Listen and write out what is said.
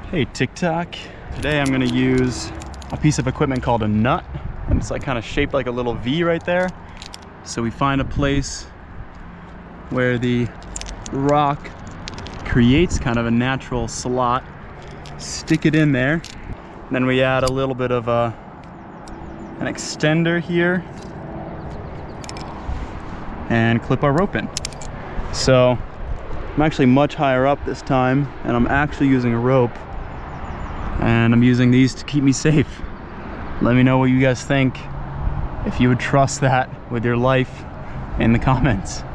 Hey TikTok, today I'm gonna use a piece of equipment called a nut, and it's like kind of shaped like a little V right there. So we find a place where the rock creates kind of a natural slot, stick it in there, and then we add a little bit of an extender here and clip our rope in. So I'm actually much higher up this time, and I'm actually using a rope, and I'm using these to keep me safe. Let me know what you guys think, if you would trust that with your life in the comments.